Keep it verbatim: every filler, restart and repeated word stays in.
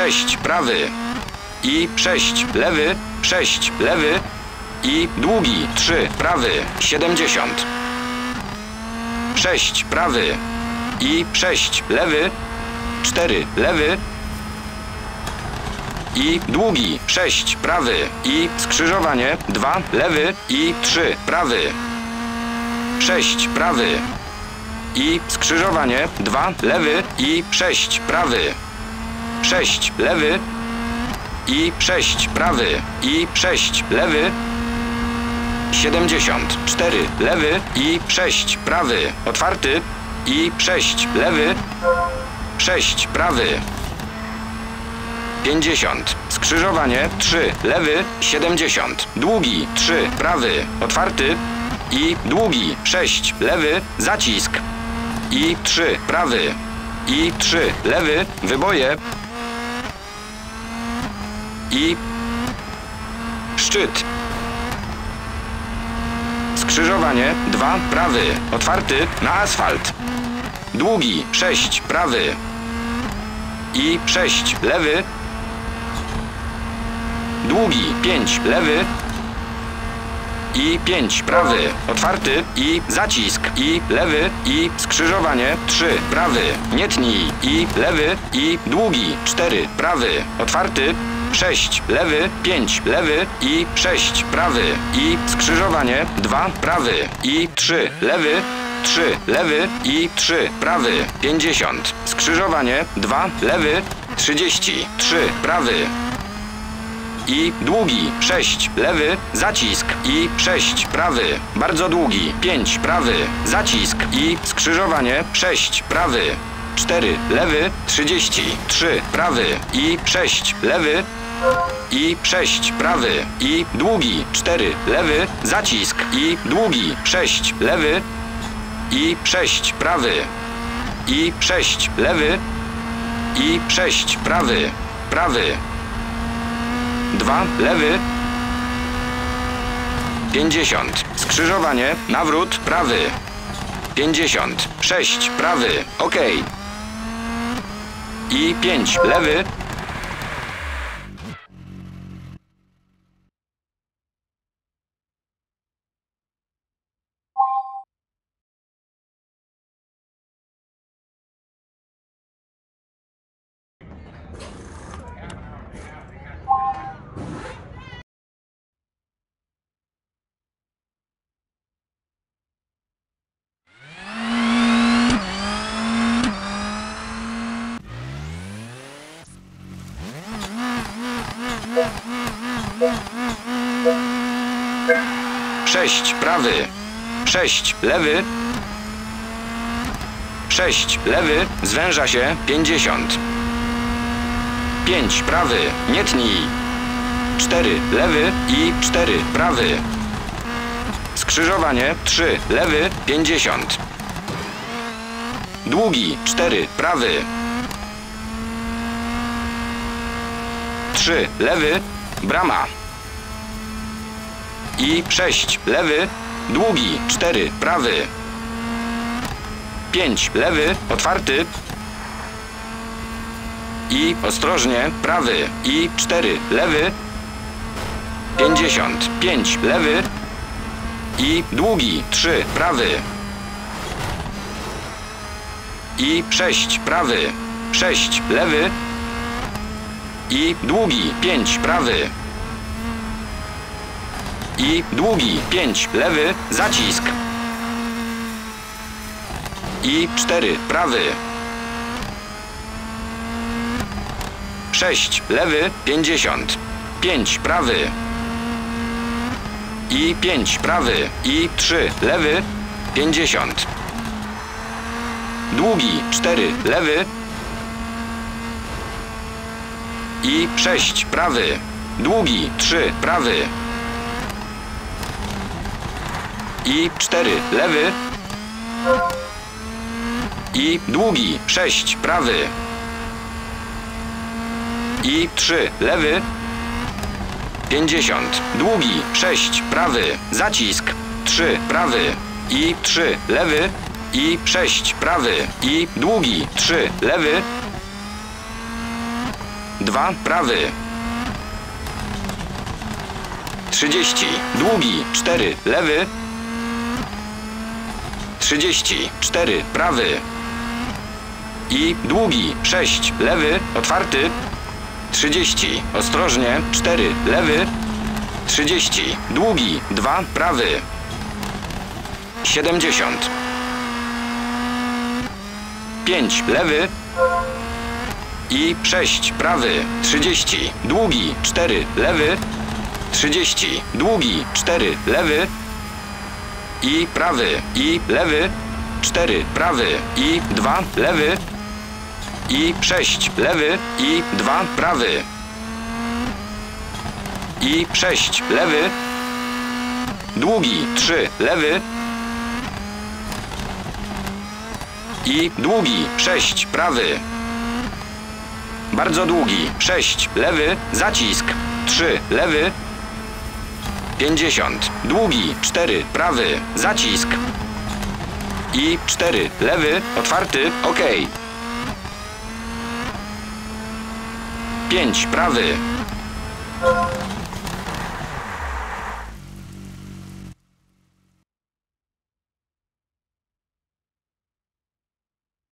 sześć, prawy. I sześć, lewy, sześć, lewy. I długi, trzy, prawy, siedemdziesiąt. sześć, prawy. I sześć, lewy, cztery, lewy. I długi, sześć, prawy. I skrzyżowanie, dwa, lewy. I trzy, prawy. sześć, prawy. I skrzyżowanie, dwa, lewy. I sześć, prawy. sześć, lewy. I sześć, prawy. I sześć, lewy. siedemdziesiąt, cztery, lewy. I sześć, prawy. Otwarty. I sześć, lewy. sześć, prawy. pięćdziesiąt. Skrzyżowanie, trzy, lewy, siedemdziesiąt. Długi, trzy, prawy, otwarty. I długi, sześć, lewy, zacisk. I trzy, prawy. I trzy, lewy, wyboje. I szczyt. Skrzyżowanie, dwa, prawy, otwarty, na asfalt. Długi, sześć, prawy. I sześć, lewy. Długi, pięć, lewy. I pięć, prawy, otwarty. I zacisk. I lewy. I skrzyżowanie, trzy, prawy. Nie tnij. I lewy. I długi, cztery, prawy, otwarty. sześć, lewy, pięć, lewy. I sześć, prawy. I skrzyżowanie, dwa, prawy. I trzy, lewy. trzy, lewy. I trzy, prawy. pięćdziesiąt. Skrzyżowanie, dwa, lewy. trzydzieści, trzy, prawy. I długi, sześć, lewy, zacisk. I sześć, prawy, bardzo długi, pięć, prawy, zacisk. I skrzyżowanie, sześć, prawy, cztery, lewy, trzydzieści, trzy, prawy. I sześć, lewy. I sześć, prawy. I długi, cztery, lewy, zacisk. I długi, sześć, lewy. I sześć, prawy. I sześć, lewy. I sześć, prawy, prawy. dwa, lewy. pięćdziesiąt. Skrzyżowanie, nawrót, prawy. pięćdziesiąt. sześć, prawy. OK. I pięć, lewy. sześć, prawy. sześć, lewy. sześć, lewy. Zwęża się. pięćdziesiąt. pięć, prawy. Nie tnij. cztery, lewy. I cztery, prawy. Skrzyżowanie, trzy, lewy. pięćdziesiąt. Długi, cztery, prawy. trzy, lewy. Brama. I sześć, lewy. Długi, cztery, prawy. pięć, lewy, otwarty. I ostrożnie, prawy. I cztery, lewy. pięćdziesiąt. pięć, lewy. I długi, trzy, prawy. I sześć, prawy. sześć, lewy. I długi, pięć, prawy. I długi, pięć, lewy, zacisk. I cztery, prawy. sześć, lewy, pięćdziesiąt. pięć, prawy. I pięć, prawy. I trzy, lewy, pięćdziesiąt. Długi, cztery, lewy. I sześć, prawy. Długi, trzy, prawy. I cztery, lewy. I długi, sześć, prawy. I trzy, lewy. pięćdziesiąt. Długi, sześć, prawy. Zacisk, trzy, prawy. I trzy, lewy. I sześć, prawy. I długi, trzy, lewy. dwa, prawy. trzydzieści, długi, cztery, lewy. trzydzieści, cztery, prawy. I długi, sześć, lewy, otwarty. trzydzieści, ostrożnie, cztery, lewy. trzydzieści, długi, dwa, prawy. siedemdziesiąt. pięć, lewy. I sześć, prawy. trzydzieści, długi, cztery, lewy. trzydzieści, długi, cztery, lewy. I prawy, i lewy. cztery, prawy, i dwa, lewy. I sześć, lewy, i dwa, prawy. I sześć, lewy. Długi, trzy, lewy. I długi, sześć, prawy. Bardzo długi, sześć, lewy, zacisk, trzy, lewy. pięćdziesiąt, długi, cztery, prawy, zacisk. I cztery, lewy, otwarty, ok. pięć, prawy.